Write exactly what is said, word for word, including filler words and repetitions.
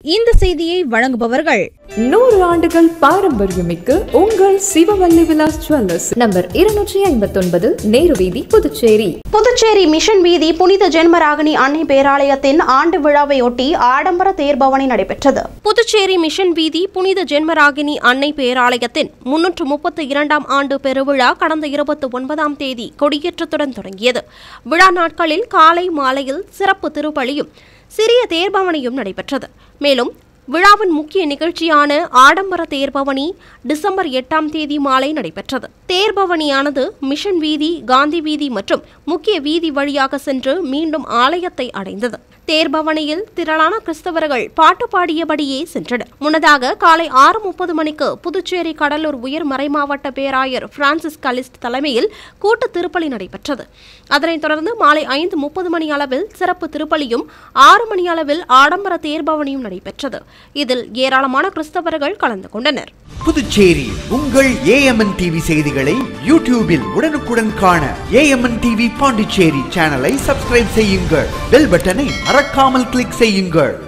இந்த செய்தியை வழங்குபவர்கள் நூறு ஆண்டுகள் பாரம்பரியமிக்க உங்கள் சிவவல்லி விலாஸ் ஜுவல்லர்ஸ், நம்பர் இருநூற்றி ஐம்பத்தி ஒன்பது, நேரு வீதி, புதுச்சேரி. புதுச்சேரி மிஷன் வீதி புனித ஜென்மராகினி அன்னை பேராலயத்தின் ஆண்டு விழாவையொட்டி ஆடம்பர தேர்பவனி நடைபெற்றது. புதுச்சேரி மிஷன் வீதி புனித ஜென்மராகினி அன்னை பேராலயத்தின் முன்னூற்று முப்பத்தி இரண்டாம் ஆண்டு பெருவிழா கடந்த இருபத்தி ஒன்பதாம் தேதி கொடியேற்றத்துடன் தொடங்கியது. விழா நாட்களில் காலை மாலையில் சிறப்பு திருப்பலியும் சிறிய தேர்பவனியும் நடைபெற்றது. மேலும் விழாவின் முக்கிய நிகழ்ச்சியான ஆடம்பர தேர்பவனி டிசம்பர் எட்டாம் தேதி மாலை நடைபெற்றது. தேர்பவனியானது மிஷன் வீதி, காந்தி வீதி மற்றும் முக்கிய வீதி வழியாக சென்று மீண்டும் ஆலயத்தை அடைந்தது. தேர்பவனியில் திரளான கிறிஸ்தவர்கள் பாட்டு பாடியபடியே சென்றனர். முன்னதாக காலை ஆறு முப்பது மணிக்கு புதுச்சேரி கடலூர் உயர் மறைமாவட்ட பேராயர் பிரான்சிஸ் கலிஸ்ட் தலைமையில் கூட்டு திருப்பலி நடைபெற்றது. அதனைத் தொடர்ந்து மாலை ஐந்து முப்பது மணி அளவில் சிறப்பு திருப்பலியும் ஆறு மணி அளவில் ஆடம்பர தேர்பவனியும் நடைபெற்றது. இதில் ஏராளமான கிறிஸ்தவர்கள் கலந்து கொண்டனர். புதுச்சேரி உங்கள் ஏ எம் என் டிவி செய்திகளை யூடியூபில் உடனுக்குடன் காண A M N TV Pondicherry சேனலை சப்ஸ்கிரைப் செய்யுங்கள். பெல் பட்டனை மறக்காமல் கிளிக் செய்யுங்கள்.